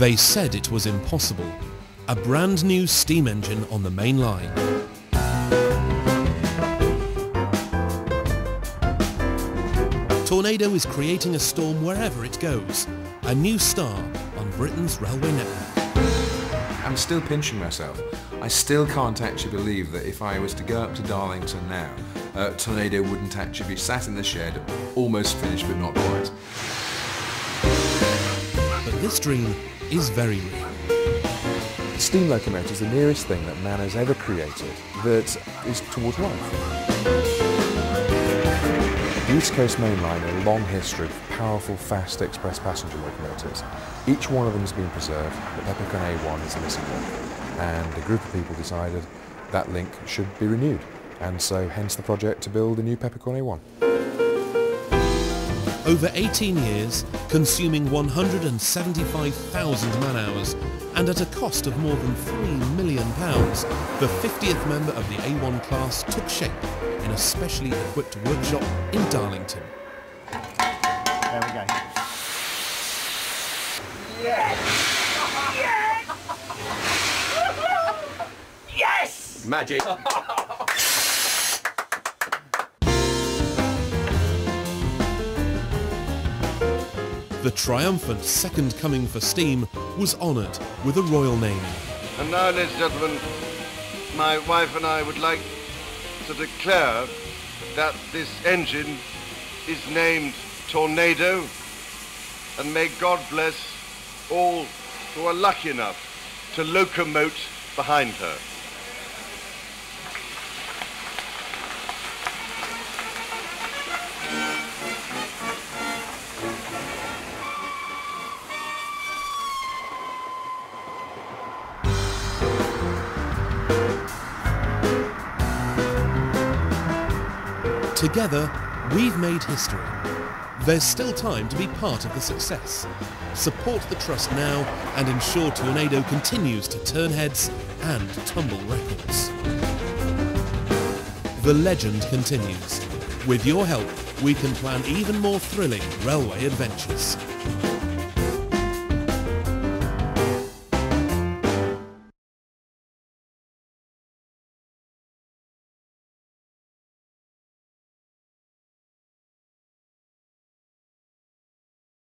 They said it was impossible. A brand new steam engine on the main line. Tornado is creating a storm wherever it goes. A new star on Britain's railway network. I'm still pinching myself. I still can't actually believe that if I was to go up to Darlington now, Tornado wouldn't actually be sat in the shed, almost finished but not quite. But this dream is very real. The steam locomotive is the nearest thing that man has ever created that is towards life. The East Coast Main Line has a long history of powerful, fast express passenger locomotives. Each one of them has been preserved, but Peppercorn A1 is the missing link. And a group of people decided that link should be renewed. And so hence the project to build a new Peppercorn A1. Over 18 years, consuming 175,000 man-hours, and at a cost of more than £3 million, the 50th member of the A1 class took shape in a specially equipped workshop in Darlington. There we go. Yes! Yes! Yes! Magic. The triumphant second coming for steam was honoured with a royal naming. And now, ladies and gentlemen, my wife and I would like to declare that this engine is named Tornado, and may God bless all who are lucky enough to locomote behind her. Together, we've made history. There's still time to be part of the success. Support the Trust now and ensure Tornado continues to turn heads and tumble records. The legend continues. With your help, we can plan even more thrilling railway adventures.